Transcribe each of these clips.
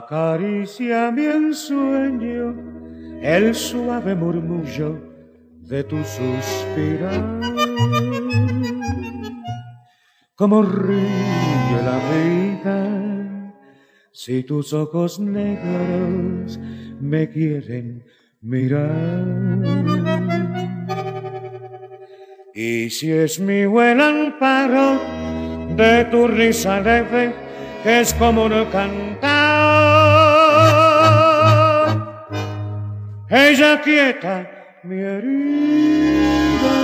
Acaricia mi ensueño el suave murmullo de tu suspirar. Como ríe la vida si tus ojos negros me quieren mirar. Y si es mi buen amparo de tu risa leve, que es como un cantar, ella quieta mi herida,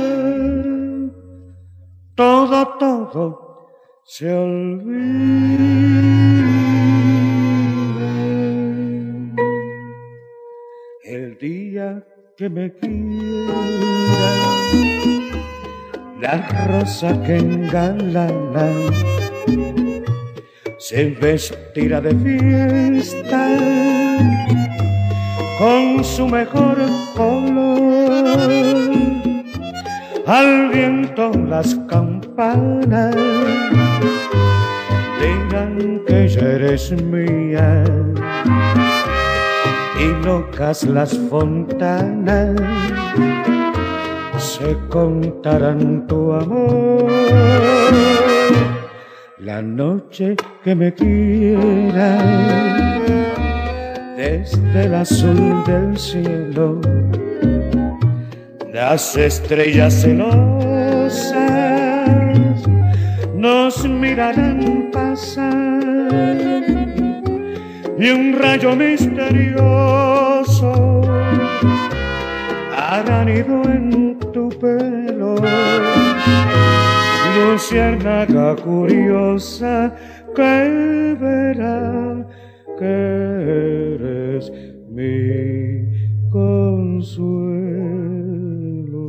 todo se olvida. El día que me quiera, la rosa que engalana se vestirá de fiesta con su mejor color. Al viento las campanas dirán que ya eres mía, y locas las fontanas se contarán tu amor. La noche que me quiera, desde el azul del cielo, las estrellas celosas nos mirarán pasar, y un rayo misterioso hará nido en tu pelo. Luciérnaga curiosa que verá que eres mi consuelo.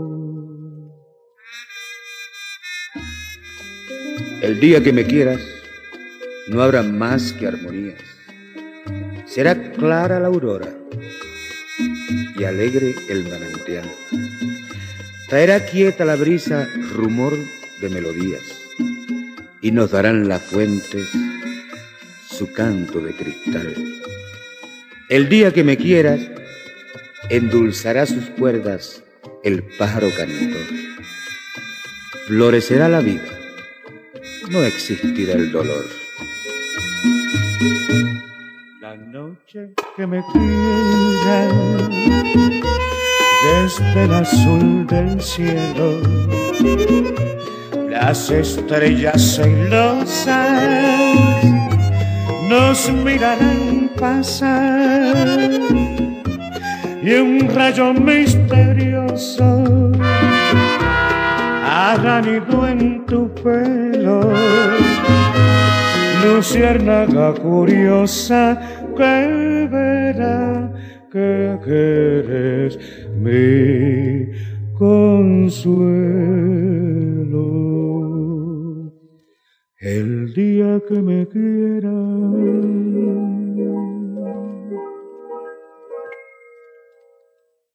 El día que me quieras no habrá más que armonías. Será clara la aurora y alegre el manantial. Traerá quieta la brisa rumor de melodías, y nos darán las fuentes su canto de cristal. El día que me quieras endulzará sus cuerdas el pájaro cantor. Florecerá la vida, no existirá el dolor. La noche que me quiera, desde el azul del cielo, las estrellas celosas nos mirarán pasar, y un rayo misterioso hará nido en tu pelo. Luciérnaga curiosa que verá que eres mi consuelo. El día que me quieras